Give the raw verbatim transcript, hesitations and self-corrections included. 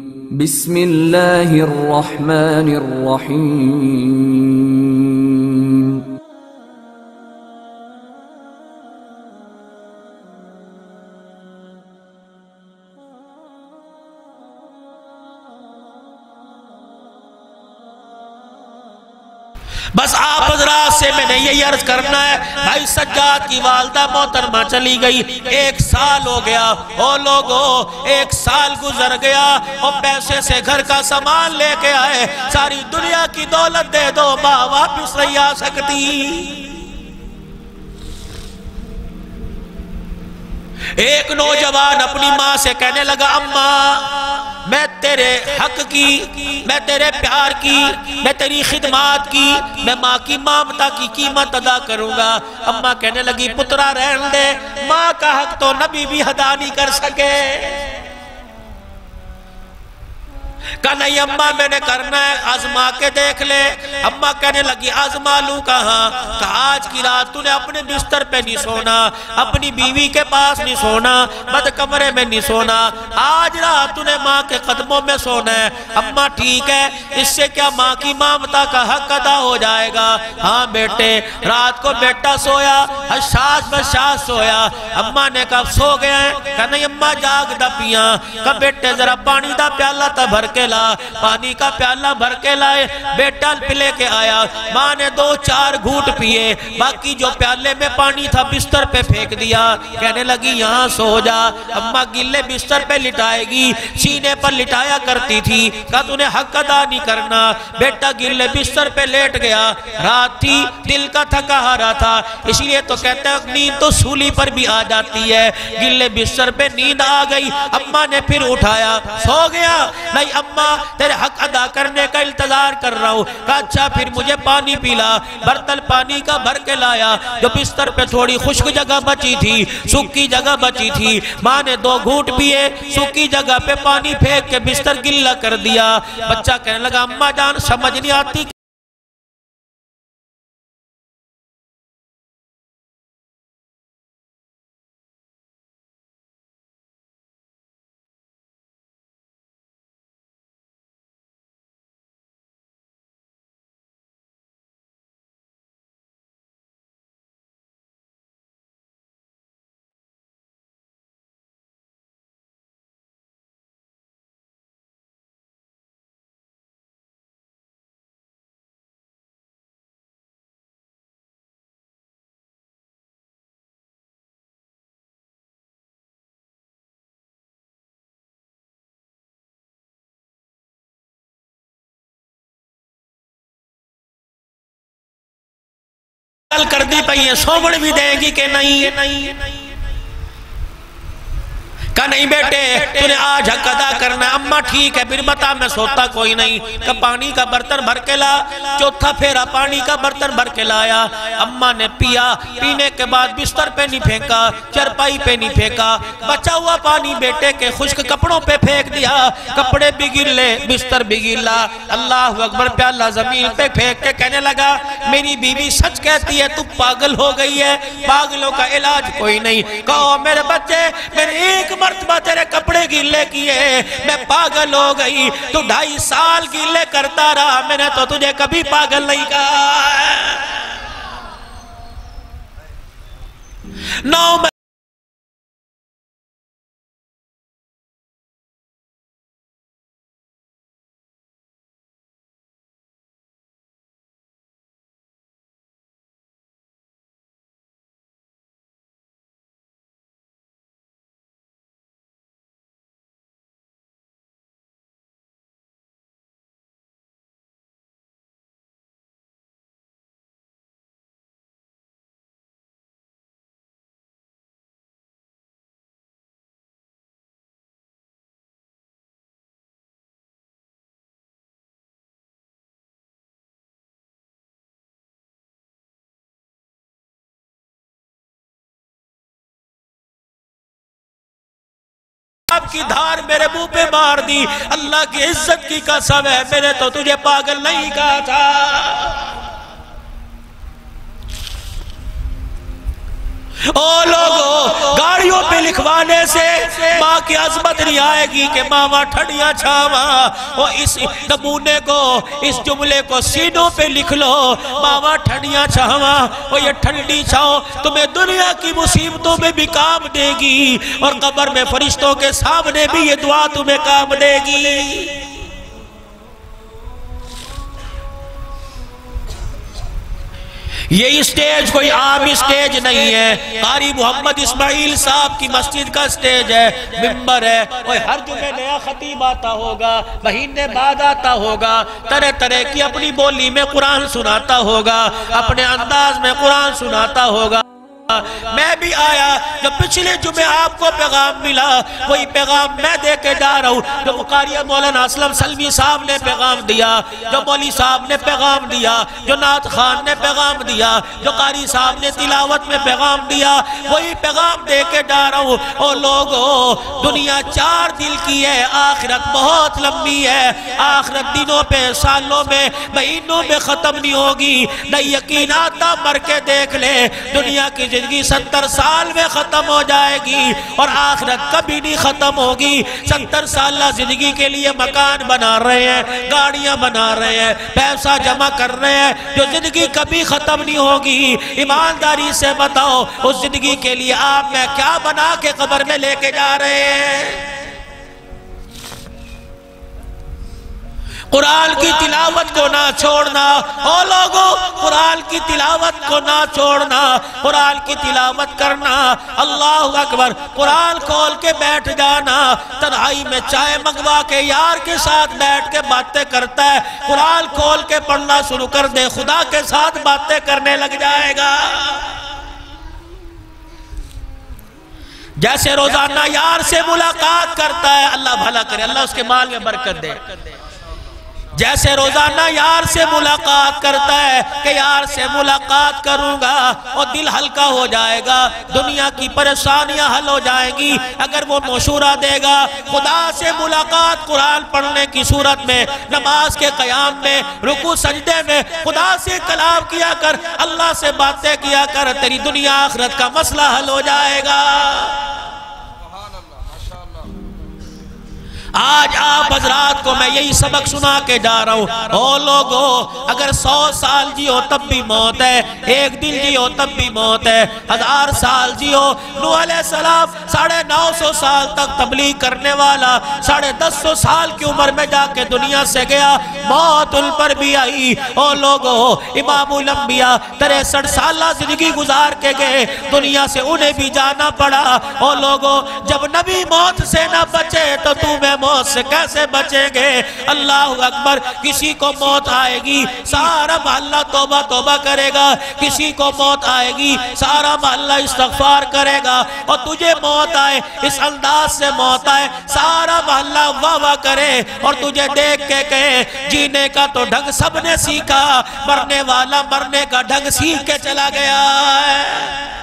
بسم اللہ الرحمن الرحیم. بس آپ حضرات سے میں نے یہ عرض کرنا ہے، بھائی سجاد کی والدہ محترمہ چلی گئی، ایک سال ہو گیا، او لوگو ایک سال گزر گیا، اور پیسے سے گھر کا سامان لے کے آئے، ساری دنیا کی دولت دے دو، ماں واپس نہیں آ سکتی. ایک نوجوان اپنی ماں سے کہنے لگا، اماں میں تیرے حق کی، میں تیرے پیار کی، میں تیری خدمات کی، میں ماں کی مامتا کی قیمت ادا کروں گا. اماں کہنے لگی، پترا رہن دے، ماں کا حق تو نبی بھی ادا نہیں کر سکے. کہا نہیں اماں میں نے کرنا ہے، آزما کے دیکھ لے. اماں کہنے لگی، آزما لوں کہاں؟ کہا آج کی رات تو نے اپنے بستر پہ نہیں سونا، اپنی بیوی کے پاس نہیں سونا، بد کمرے میں نہیں سونا، آج رات تو نے ماں کے قدموں میں سونا ہے. اماں ٹھیک ہے، اس سے کیا ماں کی مامتا کا حق ادا ہو جائے گا؟ ہاں بیٹے. رات کو بیٹا سویا، حشاش بشاش سویا. اماں نے کہا سو گیا ہے؟ کہا نہیں اماں جاگ دا پیاں. کہا بیٹے ذرا پانی دا پیالہ تا بھر کے لا. پانی کا پیالہ بھر کے لائے، بیٹا پلے کے آیا. ماں نے دو چار گھوٹ پیے، باقی جو پیالے میں پانی تھا بستر پہ پھینک دیا. کہنے لگی یہاں سو جا. اماں گلے بستر پہ لٹائے گی، سینے پر لٹایا کرتی تھی. کہا تو نے حق ادا نہیں کرنا. بیٹا گلے بستر پہ لیٹ گیا. رات تھی، دل کا تھکا ہارا تھا، اس لیے تو کہتا ہے نیند تو سولی پر بھی آ جاتی ہے. گلے بستر پہ نیند آ گئی. اماں نے پھر اٹھایا، سو گیا؟ نہیں اماں تیرے حق ادا کرنے کا انتظار کر رہا ہوں. کہا اچھا پھر مجھے پانی پیلا. برتن پانی کا بھر کے لایا. جو بستر پہ تھوڑی خشک جگہ بچی تھی، سکی جگہ بچی تھی، ماں نے دو گھوٹ پیے، سکی جگہ پہ پانی پھینک کے بستر گلا کر دیا. بچہ کہنے لگا اماں جان سمجھ نہیں آتی کر دی پئی ہے، سومڑ بھی دے گی کہ نہیں؟ کہا نہیں بیٹے تو نے آج حق ادا کرنا ہے. اماں ٹھیک ہے پھر بتا میں سوتا کوئی نہیں. کہ پانی کا برتن بھر کے لا. چوتھا پھیرا پانی کا برتن بھر کے لایا. اماں نے پیا. پینے کے بعد بستر پہ نہیں پھینکا، چرپائی پہ نہیں پھینکا، بچا ہوا پانی بیٹے کے خشک کپڑوں پہ پھینک دیا. کپڑے بھی گلے، بستر بھی گلا. اللہ اکبر. پیالہ زمین پہ پھینک کے کہنے لگا میری بیوی سچ کہتی ہے تو پاگل ہو گئی ہے، پاگلوں کا علاج کوئی نہیں. کہو میرے بچے میں نے ایک مرتبہ تیرے کپڑے گیلے کیے میں پاگل ہو گئی. تو ڈھائی سال گیلے کرتا رہا، میں نے تو تجھے کبھی پاگل نہیں کہا. نو میں آپ کی دھار میرے منہ پہ مار دی. اللہ کی عزت کی قسم ہے میں نے تو تجھے پاگل نہیں کہا تھا. او لوگوں گاڑیوں پہ لکھوانے سے ماں کی عظمت نہیں آئے گی کہ ماما ٹھنڈیاں چھاوا. وہ اس نمونے کو، اس جملے کو سینوں پہ لکھ لو، ماما ٹھنڈیاں چھاوا. وہ یہ ٹھنڈی چھاؤ تمہیں دنیا کی مصیبتوں میں بھی کام دے گی، اور قبر میں فرشتوں کے سامنے بھی یہ دعا تمہیں کام دے گی. یہ اسٹیج کوئی عام اسٹیج نہیں ہے، قاری محمد اسماعیل صاحب کی مسجد کا اسٹیج ہے، ممبر ہے. اور ہر جمعے نیا خطیب آتا ہوگا، مہینے بعد آتا ہوگا، طرح طرح کی اپنی بولی میں قرآن سناتا ہوگا، اپنے انداز میں قرآن سناتا ہوگا. میں بھی آیا، جو پچھلے جمعے آپ کو پیغام ملا وہی پیغام میں دے کے جا رہا ہوں، جو قاری مولانا اسلم سلمی صاحب نے پیغام دیا، جو مولی صاحب نے پیغام دیا، جو نعت خان نے پیغام دیا، جو قاری صاحب نے تلاوت میں پیغام دیا، وہی پیغام دے کے جا رہا ہوں. او لوگو، دنیا چار دل کی ہے، آخرت بہت لمبی ہے. آخرت دنوں پہ، سالوں میں، مہینوں میں ختم نہیں ہوگی. نہ یقین آتا مر کے دیکھ لے، دنیا کی زندگی ستر سال میں ختم ہو جائے گی، اور آخرت کبھی نہیں ختم ہوگی. ستر سالہ زندگی کے لیے مکان بنا رہے ہیں، گاڑیاں بنا رہے ہیں، پیسہ جمع کر رہے ہیں، جو زندگی کبھی ختم نہیں ہوگی. ایمانداری سے بتاؤ، اس زندگی کے لیے آپ میں کیا بنا کے قبر میں لے کے جا رہے ہیں؟ قرآن کی تلاوت کو نہ چھوڑنا. او لوگو، قرآن کی تلاوت کو نہ چھوڑنا، قرآن کی تلاوت کرنا. اللہ اکبر. قرآن کھول کے بیٹھ جانا، تنہائی میں چائے منگوا کے یار کے ساتھ بیٹھ کے باتیں کرتا ہے. قرآن کھول کے پڑھنا شروع کر دے، خدا کے ساتھ باتیں کرنے لگ جائے گا. جیسے روزانہ یار سے ملاقات کرتا ہے، اللہ بھلا کرے، اللہ اس کے مال میں برکت دے. جیسے روزانہ یار سے ملاقات کرتا ہے کہ یار سے ملاقات کروں گا اور دل ہلکا ہو جائے گا، دنیا کی پریشانیاں حل ہو جائیں گی. اگر وہ مشورہ دے گا، خدا سے ملاقات قرآن پڑھنے کی صورت میں، نماز کے قیام میں، رکوع سجدے میں خدا سے کلام کیا کر، اللہ سے باتیں کیا کر، تیری دنیا آخرت کا مسئلہ حل ہو جائے گا. آج آپ حضرات کو میں یہی سبق سنا کے جا رہا ہوں. او لوگو، اگر سو سال جیو تب بھی موت ہے، ایک دن جیو تب بھی موت ہے، ہزار سال جیو. نوح علیہ السلام ساڑھے نو سو سال تک تبلیغ کرنے والا، ساڑھے دس سو سال کی عمر میں جا کے دنیا سے گیا، موت ان پر بھی آئی. او لوگو، امام الانبیاء تریسٹھ سالہ زندگی گزار کے گئے، دنیا سے انہیں بھی جانا پڑا. او لوگو، جب نبی موت سے نہ بچے تو تمہیں موت سے کیسے بچیں گے؟ اللہ اکبر. کسی کو موت آئے گی، سارا محلہ توبہ توبہ کرے گا. کسی کو موت آئے گی، سارا محلہ استغفار کرے گا. اور تجھے موت آئے، اس انداز سے موت آئے، سارا محلہ واہ واہ کرے، اور تجھے دیکھ کے کہے جینے کا تو ڈھنگ سب نے سیکھا، مرنے والا مرنے کا ڈھنگ سیکھ کے چلا گیا ہے.